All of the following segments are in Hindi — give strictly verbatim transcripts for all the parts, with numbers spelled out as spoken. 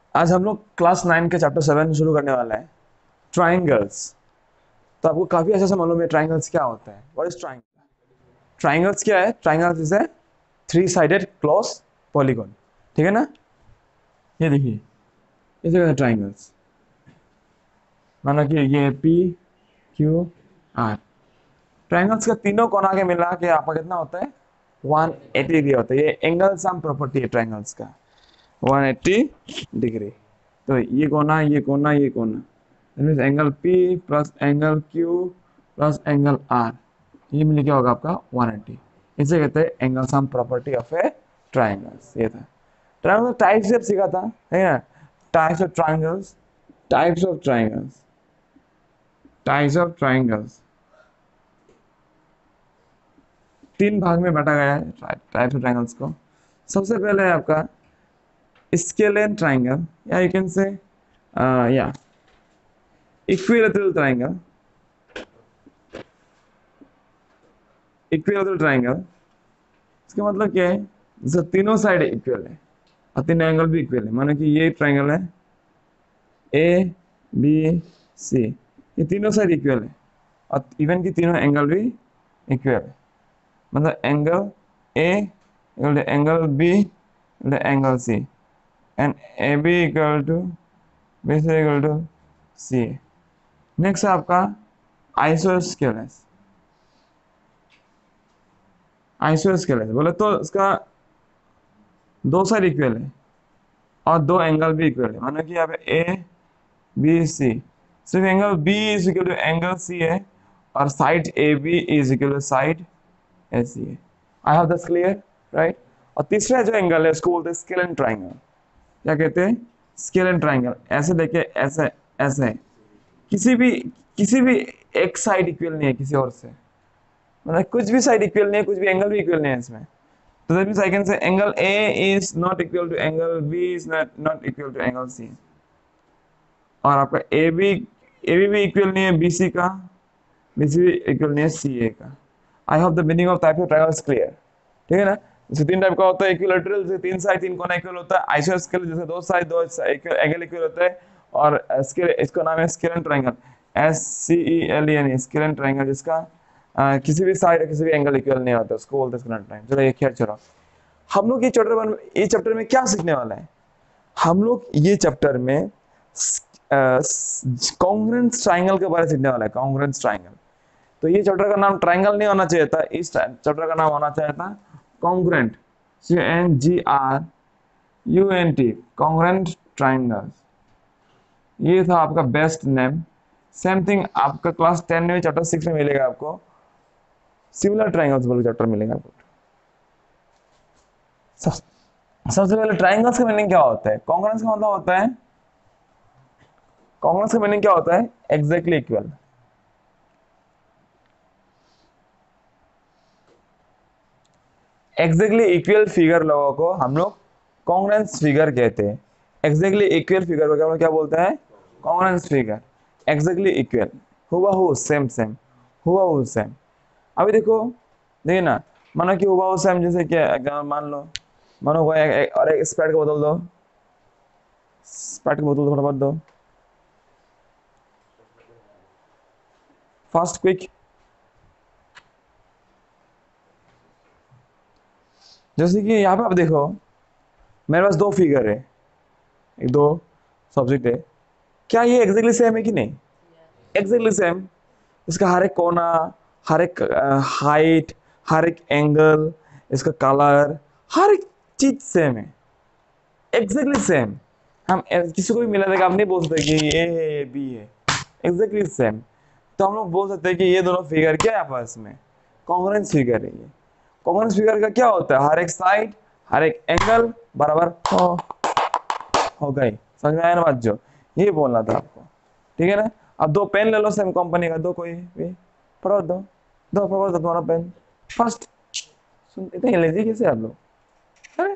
आज हम लोग क्लास नाइन के चैप्टर सेवन शुरू करने वाला है, ट्राइंगल्स। तो आपको काफी अच्छे से मालूम है ट्राइंगल्स क्या होता है। What is triangle? ट्राइंगल्स क्या है? Triangles is a three sided close polygon. ठीक है ना? ये देखिए, इसे ट्राइंगल्स, मानो कि ये पी क्यू आर। ट्राइंगल्स का तीनों कोना के मिला के आपका कितना होता है? वन एटी डिग्री होता है। ये एंगल सम प्रॉपर्टी है ट्राइंगल्स का, वन एटी डिग्री। तो ये कोना, ये कोना, ये कोना, means angle P plus angle Q plus angle R, ये मिल क्या होगा आपका वन एटी। इसे कहते हैं angle sum property of a triangles. ये था ट्राइंगल टाइप्स जब सीखा था, है ना? Types of triangles, types of triangles, types of triangles तीन भाग में बांटा गया है टाइप्स ऑफ ट्राइंगल्स को। सबसे पहले है आपका स्केलेन ट्राइंगल, या यू कैन से या इक्विलैटरल ट्राइंगल। इक्विलैटरल ट्राइंगल, इसका मतलब क्या है? जैसे तीनों साइड इक्वल है और तीनों एंगल भी इक्वल है। मानो कि ये ट्राइंगल है ए बी सी, ये तीनों साइड इक्वल है और इवन की तीनों एंगल भी इक्वल है। मतलब angle A equal to angle B equal to angle C, and A B equal to B C equal to C. Next है आपका आइसोस्केलेस। आइसोस्केलेस बोले तो इसका दो साइड इक्वल है और दो एंगल भी इक्वल है। मानो कि यहाँ पे ए बी सी, सिर्फ angle B is equal to angle C है और side A B is equal to side A C है। I have this clear, right? और तीसरा जो एंगल है उसको बोलते हैं स्केलेन ट्राइंगल। क्या कहते हैं? Scalene triangle. ऐसे देखे, ऐसे ऐसे, किसी भी किसी भी एक साइड इक्वल नहीं है किसी और से। मतलब कुछ भी साइड इक्वल नहीं है, कुछ भी एंगल भी इक्वल नहीं है इसमें। So that means I can say angle A is not equal to angle B is not not equal to angle C। और आपका ए बी ए बी भी इक्वल नहीं है बी सी का, बी सी भी इक्वल नहीं है सी ए का। I hope the meaning of type of triangles clear. ठीक है ना? जैसे तीन टाइप का होता है इक्विलैटरल, जैसे तीन साइड तीन कोना इक्वल होता है। आइसोस्केलेस जैसे दो साइड दो एंगल इक्वल होता है। और स्केल, इसका नाम है scalene triangle, S C E L E N, scalene triangle, जिसका अ, किसी भी साइड किसी भी एंगल इक्वल नहीं होता, उसको बोलते हैं स्केलेन ट्रायंगल। चलो ये खैर चलो, हम लोग ये चैप्टर वन ये चैप्टर में क्या सीखने वाला है? हम लोग ये चैप्टर में कॉन्ग्रुएंस ट्रायंगल के बारे में सीखने वाला है। Congruence triangle. तो ये चैप्टर का नाम ट्रायंगल नहीं होना चाहिए था, इस चैप्टर का नाम होना चाहिए था congruent, C N G R U N T, congruent triangle. ये था आपका बेस्ट नेम। सेम थिंग आपका क्लास टेन में चैप्टर सिक्स में मिलेगा आपको, सिमिलर ट्रायंगल्स बोल चैप्टर मिलेगा आपको। सब, सबसे पहले ट्रायंगल्स का मीनिंग क्या होता है? कॉन्ग्रुएंस का मतलब होता है, कॉन्ग्रुएंस का मीनिंग क्या होता है? Exactly equal. Exactly equal figure लोगों को हम लोग कॉन्ग्रुएंस फिगर कहते हैं। एग्जैक्टली इक्वल फिगर को हम लोग क्या बोलते हैं? Congruence figure. एग्जैक्टली इक्वल, हुबहू सेम सेम, हुबहू सेम। अभी देखो, देखिए ना, मानो कि हुबहू सेम जैसे क्या, अगर मान लो, मानो वो एक, एक, और एक स्प्राइट को बदल दो, स्प्राइट को बदल दो, फटाफट दो, फास्ट क्विक। जैसे कि यहाँ पे आप देखो, मेरे पास दो फिगर है, एक दो सब्जेक्ट है। क्या ये एग्जैक्टली सेम है कि नहीं? Exactly same. इसका हर एक कोना, हर एक हाइट, हर एक एंगल, इसका कलर, हर एक चीज सेम है, एग्जैक्टली सेम। हम ऐ- किसी को भी मिला देगा, आप नहीं बोल सकते कि ये है ये बी है, एग्जैक्टली सेम। तो हम लोग बोल सकते हैं कि ये दोनों फिगर क्या है आपस में? कॉन्ग्रुएंस फिगर है ये। कॉन्ग्रुएंस फिगर का क्या होता है? हर एक साइड, हर एक एंगल बराबर हो हो गई। समझ में आया ना बात? जो ये बोलना था आपको। ठीक है ना? अब दो पेन ले लो सेम कंपनी का, दो कोई भी, फटाफट दो, दो फटाफट दो तुम्हारा पेन फर्स्ट। सुन, इतने लेजी कैसे आप लोग? अरे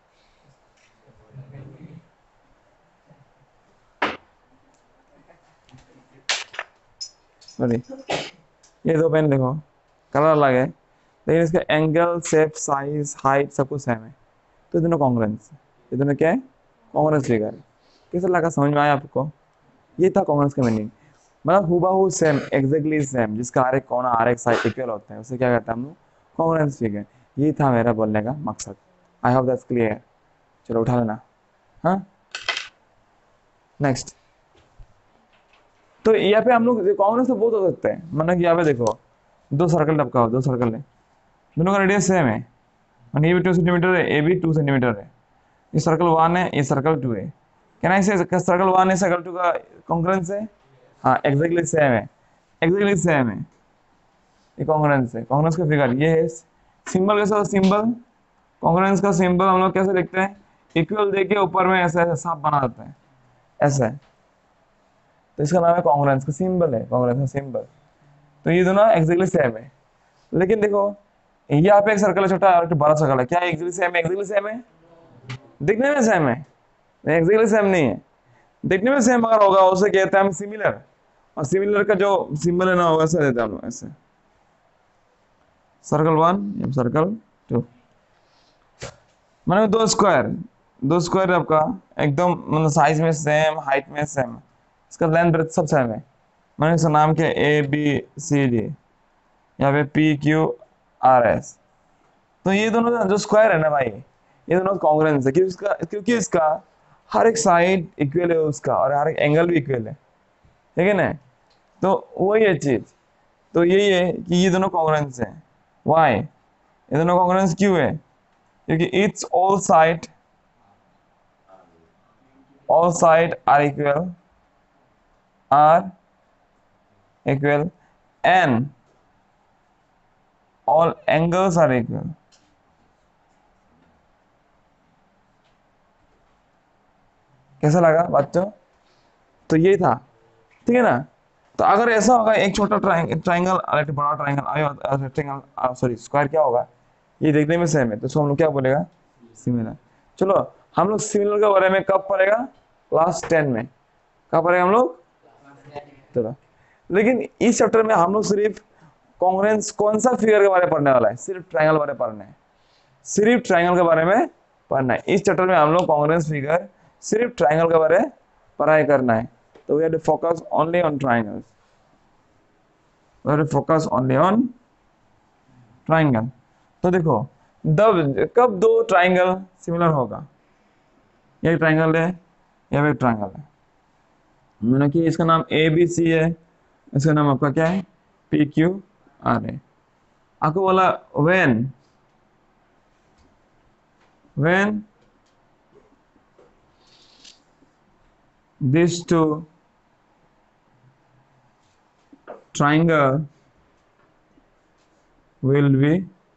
सॉरी, ये दो पेन देखो, कलर अलग है लेकिन इसका एंगल, शेप, साइज, हाइट सब कुछ सेम है। तो ये दोनों कॉन्ग्रुएंस, ये दोनों क्या है? कॉन्ग्रुएंस फिगर है। कैसे लगा, समझ में आया आपको? ये था कॉन्ग्रेंस का मीनिंग, मतलब हुबहू सेम, एग्जैक्टली सेम, जिसका हर एक कोना हर एक साइड इक्वल होते हैं, उसे क्या कहते हैं हम लोग? Congruence figure. ये था मेरा बोलने का मकसद। I hope that's clear. चलो उठा लेना। हाँ, नेक्स्ट। तो यहाँ पे हम लोग कॉन्ग्रेंस तो बहुत हो सकते हैं, मतलब कि यहाँ पे देखो दो सर्कल टपका हो, दो सर्कल है, दोनों का रेडियस सेम है, और ये भी टू सेंटीमीटर है, ए भी टू सेंटीमीटर है, ये सर्कल वन है, ये सर्कल टू है। Can I say circle one है सर्कल टू का कॉन्ग्रेंस है? हाँ, एग्जैक्टली सेम है, एग्जैक्टली सेम है, ये कॉन्ग्रेंस है। कॉन्ग्रेंस का फिगर ये है। सिंबल कैसा होता है? सिंबल कॉन्ग्रेंस का सिंबल हम लोग कैसे लिखते हैं? इक्वल देके ऊपर में ऐसा ऐसा सांप बना देते हैं, ऐसा है, तो इसका नाम है कॉन्ग्रेंस का सिंबल है, कॉन्ग्रेंस का सिंबल। तो ये दोनों एग्जैक्टली सेम है, लेकिन देखो यहाँ पे एक सर्कल है छोटा और एक बड़ा सर्कल है, क्या एग्जैक्टली सेम है? एग्जैक्टली सेम है, दिखने में सेम है, एग्जैक्टली सेम नहीं है। दिखने में सेम अगर होगा उसे कहते हैं हम सिमिलर, और सिमिलर का जो सिंबल है ना होगा ऐसा देते हैं हम लोग, ऐसे सर्कल वन सर्कल टू, मैंने दो स्क्वायर, दो स्क्वायर आपका एकदम मतलब साइज में सेम, हाइट में सेम, इसका लेंथ ब्रेथ सब सेम है। मैंने इसका नाम किया ए बी सी डी, यहाँ पे पी क्यू आर एस। तो ये दोनों जो स्क्वायर है ना भाई, ये दोनों कॉन्ग्रेंस है, क्योंकि इसका क्योंकि इसका हर एक साइड इक्वल है उसका, और हर एक एंगल भी इक्वल है, ठीक है ना? तो वही है चीज, तो यही है कि ये दोनों कॉन्ग्रेंस है। वाई ये दोनों कॉन्ग्रेंस क्यों है? क्योंकि it's all side all side are equal are equal and all angles are equal। कैसा लगा बच्चों? तो ये था, ठीक है ना? तो अगर ऐसा होगा एक छोटा ट्राइंगल ट्राइंगल और एक बड़ा ट्राइंगल रेक्टेंगल सॉरी स्क्वायर, क्या होगा? ये देखने में सेम है, तो इसको हम लोग क्या बोलेगा? सिमिलर। चलो हम लोग सिमिलर के बारे में कब पढ़ेगा? क्लास टेन में। कब पढ़ेगा हम लोग? चलो, लेकिन इस चैप्टर में हम लोग सिर्फ कॉन्ग्रेंस कौन सा फिगर के बारे में पढ़ने वाला है? सिर्फ ट्राइंगल के बारे में पढ़ना है, सिर्फ ट्राइंगल के बारे में पढ़ना है। इस चैप्टर में हम लोग कॉन्ग्रेंस फिगर सिर्फ ट्राइंगल के बारे में पढ़ाई करना है। तो we have to focus only on triangles, we have to focus only on triangle. तो देखो दब कब दो ट्राइंगल सिमिलर होगा? ये ट्राइंगल है, ये भी ट्राइंगल है, मैंने कि इसका नाम ए बी सी है, इसका नाम आपका क्या है? पी क्यू आर है। आपको बोला when when these two triangle will be,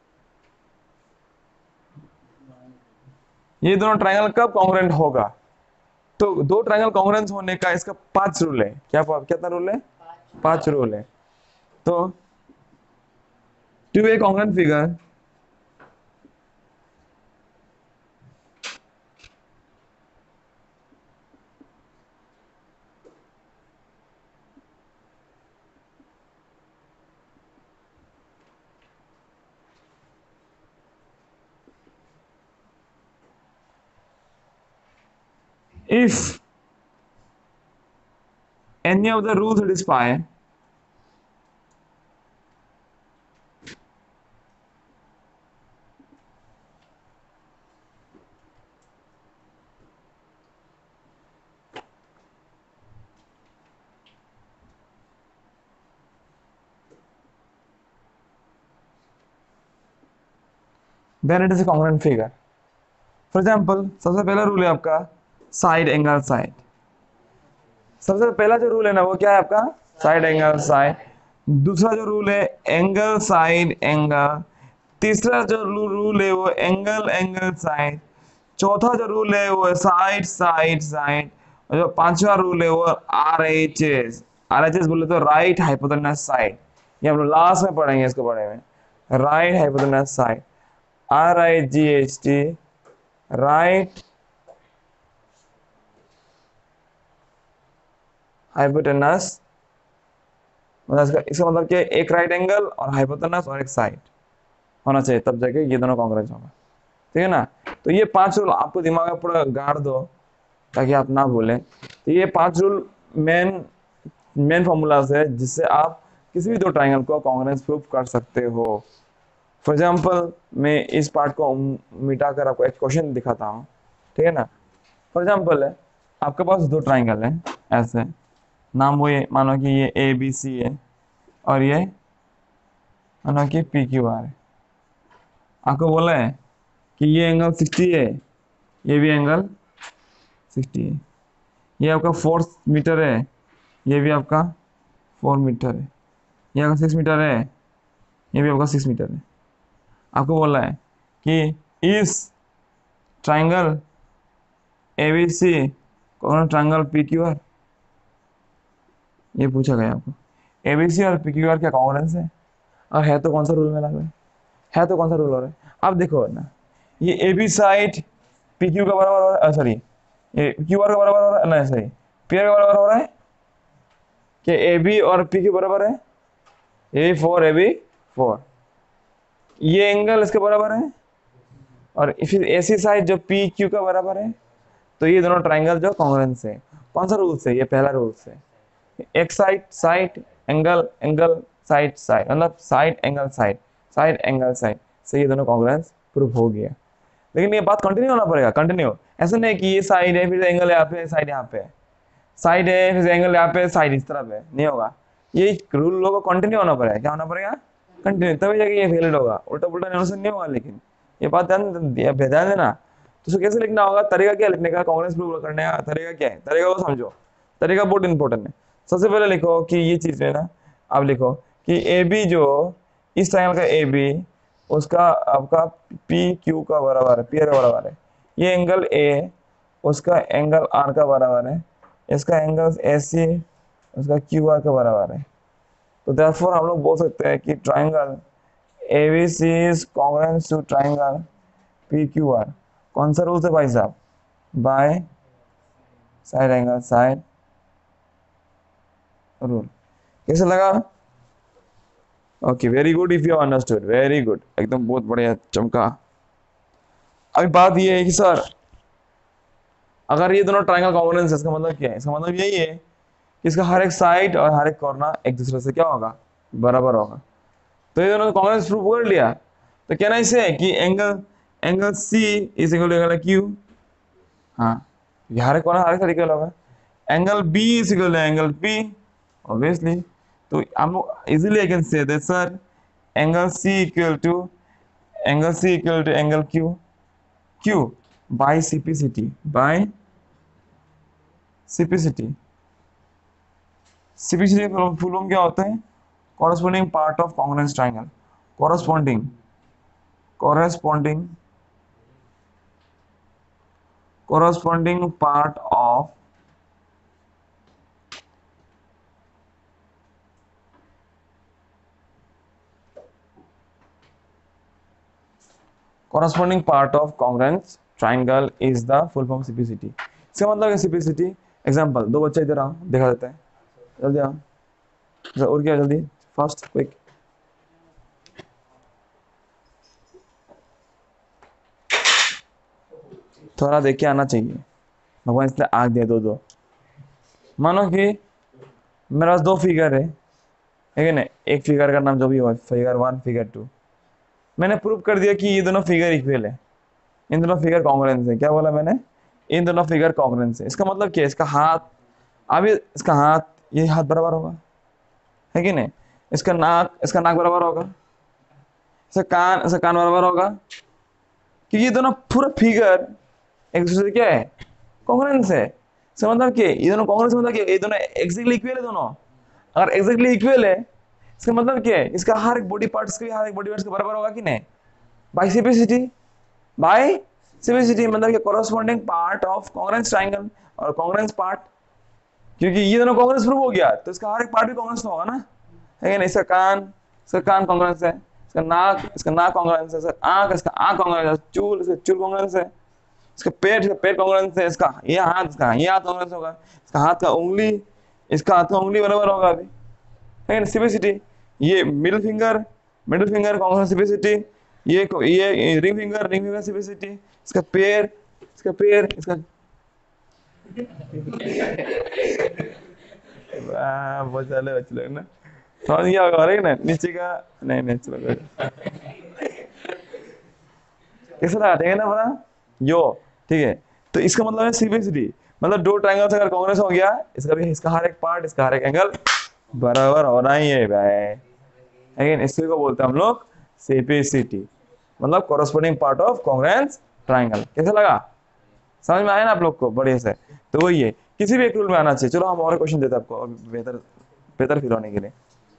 ये दोनों ट्राइंगल कब कॉन्ग्रेंट होगा? तो दो ट्राइंगल कॉन्ग्रेंस होने का इसका पांच रूल है। क्या कितना रूल है? पांच रूल है। तो to a congruent figure if any of the rules satisfy, then it is a congruent figure। For example सबसे पहला रूल है आपका साइड एंगल साइड। सबसे पहला जो रूल है ना वो क्या है आपका? Side angle side. दूसरा जो रूल है एंगल साइड एंगल। तीसरा जो रूल है वो एंगल एंगल साइड। चौथा जो रूल है वो साइड साइड साइड। और जो पांचवा रूल है वो R H S. R H S बोले तो राइट हाइपोटेनस साइड, ये हम लोग लास्ट में पढ़ेंगे इसके बारे में। Right hypotenuse side, R I G H T, right hypotenuse. मतलब इसका मतलब क्या? एक राइट एंगल और हाइपोटेनस और एक साइड होना चाहिए, तब जाके ये दोनों कॉन्ग्रेंस होगा, ठीक है ना? तो ये पांच रूल आपको दिमाग में पूरा गाड़ दो, ताकि आप ना भूलें। तो ये पांच रूल मेन मेन फॉर्मूलाज है जिससे आप किसी भी दो ट्राइंगल को कॉन्ग्रुएंस प्रूव कर सकते हो। फॉर एग्जाम्पल मैं इस पार्ट को मिटाकर आपको एक क्वेश्चन दिखाता हूँ, ठीक है ना। फॉर एग्जाम्पल है, आपके पास दो ट्राइंगल है ऐसे, नाम वो ये मानो कि ये ए बी सी है और ये मानो कि पी क्यू आर है। आपको बोला है कि ये एंगल सिक्सटी है, ये भी एंगल सिक्सटी है, ये आपका फोर मीटर है, ये भी आपका फोर मीटर है, ये आपका सिक्स मीटर है, ये भी आपका सिक्स मीटर है। आपको बोला है कि इस ट्राइंगल ए बी सी कौन ट्राइंगल पी क्यू आर, ये पूछा गया आपको। ए बी सी और पी क्यू आर क्या कॉन्ग्रुएंस है, और है तो कौन सा रूल में लग रहा है, है तो कौन सा रूल हो रहा है। अब देखो ना, ये A B side P Q का बराबर हो रहा है, सॉरी ये क्यू आर का बराबर हो रहा है ना, सॉरी पी आर का बराबर हो रहा है कि ए बी और पी क्यू बराबर है, A for A B for, ये एंगल इसके बराबर है, और फिर ऐसी साइड जो पी क्यू का बराबर है। तो ये दोनों ट्राइंगल जो कॉन्ग्रुएंस है। कौन सा रूल से, ये पहला रूल से, एक side side angle angle side side, मतलब side angle side side angle side से ये दोनों कॉन्ग्रुएंस प्रूव हो गया। लेकिन ये बात कंटिन्यू होना पड़ेगा, कंटिन्यू, ऐसा नहीं कि ये साइड है फिर एंगल यहाँ पे, साइड यहाँ पे, साइड है फिर एंगल यहाँ पे, साइड इस तरफ है, नहीं होगा। ये रूल लोगों को कंटिन्यू होना पड़ेगा। क्या होना पड़ेगा, कंटिन्यू, तभी जाके ये वैलिड होगा। उल्टा पुल्टा नहीं होगा। लेकिन ये बात ध्यान ध्यान देना। तो उसको कैसे लिखना होगा, तरीका क्या लिखने का, कॉन्ग्रुएंस प्रूव करने का तरीका क्या है, तरीका को समझो। तरीका बहुत इंपॉर्टेंट है। सबसे पहले लिखो कि ये चीज है ना, आप लिखो कि ए बी जो इस ट्रायंगल का ए बी उसका आपका पी क्यू का बराबर है, पी आर का बराबर है। ये एंगल ए उसका एंगल आर का बराबर है, इसका एंगल ए सी उसका क्यू आर का बराबर है। तो देयरफॉर हम लोग बोल सकते हैं कि triangle A B C is congruent to triangle P Q R. कौन सा रूल है भाई साहब, by side angle side rule. कैसे लगा, okay very good, if you understood very good, एकदम बहुत बढ़िया, चमका। अभी बात ये है कि सर अगर ये दोनों ट्रायंगल कॉन्ग्रुएंस है, इसका मतलब क्या है, इसका मतलब यही है कि इसका हर एक साइड और हर एक कॉर्नर एक दूसरे से क्या होगा, बराबर होगा। तो ये दोनों कॉन्ग्रुएंस प्रूव कर लिया। तो कहना इसे है कि angle angle C is equal to angle Q, हाँ ये हर एक कॉर्नर हर एक साइड इक्वल होगा। Angle B is equal to angle P, obviously. तो हम लोग easily I can say that sir angle C equal to angle C equal to angle Q, Q by CPCT, by CPCT. CPCT full form क्या होता है, corresponding part of congruence triangle, corresponding corresponding corresponding part of corresponding part of congruence triangle is the full form C P C T। इसका मतलब है C P C T। Example, दो बच्चे इधर आओ, दिखा देते हैं, जल्दी आओ, और क्या जल्दी, फास्ट क्विक। थोड़ा देख के आना चाहिए, भगवान इसलिए आग दिया दो दो। मानो कि मेरे पास दो फिगर है, ठीक है ना, एक फिगर का नाम जो भी हो, फिगर वन फिगर टू। मैंने प्रूव कर दिया कि ये दोनों फिगर इक्वल है, इन दोनों फिगर कॉन्ग्रुएंस है। क्या बोला मैंने, इन दोनों फिगर कॉन्ग्रुएंस है। इसका मतलब क्या है, इसका हाथ, अभी इसका हाथ, ये हाथ बराबर होगा, है कि नहीं। इसका नाक, इसका नाक बराबर होगा, इसका कान, इसका कान बराबर होगा, क्योंकि ये दोनों पूरा फिगर एक दूसरे से क्या है, कॉन्ग्रुएंस है। इसका मतलब क्या है, ये दोनों कॉन्ग्रुएंस मतलब क्या है, ये दोनों एक्जेक्टली इक्वल है दोनों। अगर एक्जेक्टली इक्वल है, इसका मतलब क्या है, इसका हर एक बॉडी पार्ट्स के हर एक बॉडी पार्ट्स के बराबर होगा कि नहीं, बाय सिपिसिटी, बाय सिपिसिटी मतलब कि corresponding part of congruence triangle और कॉन्ग्रुएंस पार्ट। क्योंकि ये दोनों कॉन्ग्रुएंस प्रूव हो गया, तो इसका हर एक पार्ट भी कॉन्ग्रुएंस होगा ना, है ना। इसका कान, इसका कान कॉन्ग्रुएंस है, इसका नाक, इसका नाक कॉन्ग्रुएंस है, इसका आंख, इसका आंख कॉन्ग्रुएंस है, चूल, इसका चूल कॉन्ग्रुएंस है, इसका पेट, इसका पेट कॉन्ग्रुएंस है, इसका ये हाथ, इसका ये हाथ कॉन्ग्रुएंस होगा, इसका हाथ का उंगली, इसका हाथ का उंगली बराबर होगा अभी, है ना, सिपिसिटी। ये middle finger, middle finger congruence CPCT, ये ये ring finger, ring finger CPCT, इसका पैर, इसका पैर, इसका वाह, बहुत चले बच्चे लोग ना, समझ गया होगा है ना, नीचे का नहीं नहीं चलो कैसे लगाते ना बड़ा यो, ठीक है। तो इसका मतलब है सीबीएसडी, मतलब दो ट्रायंगल्स अगर कांग्रेस हो गया, इसका भी इसका हर एक पार्ट, इसका हर एक एंगल बराबर होना ही है भाई। अगेन इसी को बोलते हैं हम लोग सीपीसीटी, मतलब corresponding part of congruence triangle. कैसे लगा, समझ में आया ना आप लोग को बढ़िया से। तो वही है, किसी भी एक रूल में आना चाहिए। चलो हम और क्वेश्चन देते हैं आपको और बेहतर बेहतर फील होने के लिए।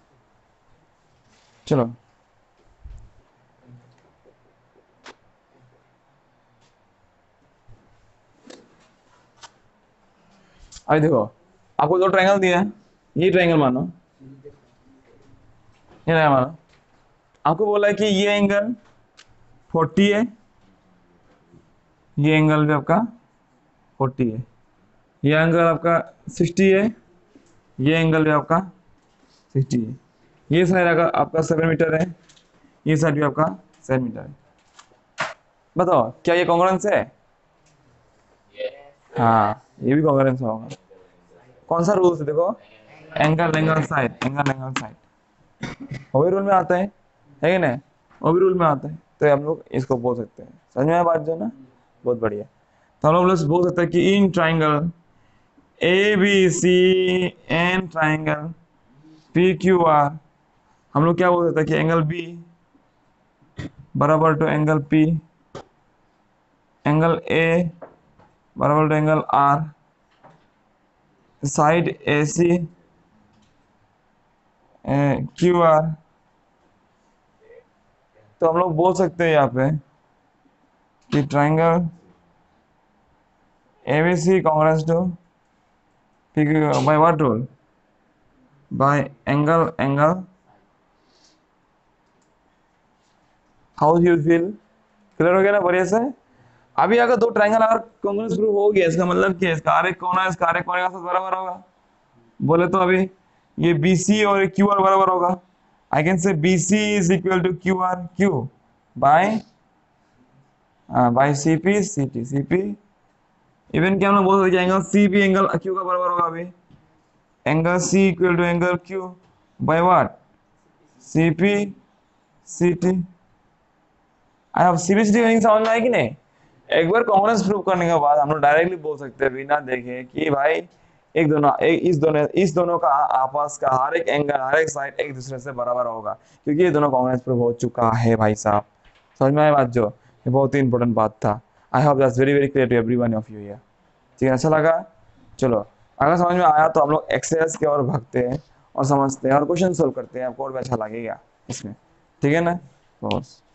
चलो अभी देखो, आपको दो ट्रायंगल दिया है, ये ट्रायंगल मानो, ये ट्रायंगल मानो, आपको बोला है कि ये एंगल चालीस है, ये एंगल भी आपका चालीस है, ये एंगल आपका साठ है, ये एंगल भी आपका साठ है, ये साइड अगर आपका सेवन मीटर है, ये साइड भी आपका सेवन मीटर है। बताओ क्या ये कॉन्ग्रुएंस है? हाँ, ये भी कॉन्ग्रुएंस होगा। कौन सा रूल से देखो, angle angle side, angle angle side ओवी रूल में आता है है कि नहीं, ओवी रूल में आता है। तो हम लोग इसको बोल सकते हैं, समझ में आया बात जो ना, बहुत बढ़िया। तो हम लोग बोल सकते हैं कि in triangle A B C and triangle P Q R, हम लोग क्या बोल सकते हैं कि एंगल बी बराबर to angle P, angle A बराबर to angle R, side A C Q R. तो हम लोग बोल सकते हैं यहाँ पे कि triangle ABC congruent to P Q by what rule, by angle angle. How you feel, clear हो गया ना बढ़िया से। अभी अगर दो ट्रायंगल अगर कांग्रेस ग्रुप हो गया, इसका मतलब क्या है, इसका हर एक कोना इसका हर एक कोने का साथ बराबर होगा। बोले तो अभी ये B C और Q R बराबर होगा। I can say B C is equal to Q R Q by by C P C T C P। Even क्या हम लोग बोल सकते हैं angle C P angle Q का बराबर होगा। अभी angle C equal to angle Q by what, C P C T। अब C P C T meaning समझ में आया कि नहीं? एक बार कांग्रेस प्रूव करने के बाद हम लोग डायरेक्टली बोल सकते हैं बिना देखे कि भाई एक दोनों एक इस दोनों इस दोनों का आपस का हर एक एंगल हर एक साइड एक दूसरे से बराबर होगा, क्योंकि ये दोनों कांग्रेस प्रूव हो चुका है भाई साहब। समझ में आया बात जो, ये बहुत ही इंपॉर्टेंट बात था। I hope that's very very clear to everyone of you here. ठीक है, अच्छा लगा? चलो अगर समझ में आया तो हम लोग एक्सरसाइज की ओर भागते हैं और समझते हैं और क्वेश्चन सोल्व करते हैं, आपको और भी अच्छा लगेगा इसमें। ठीक है ना, बस।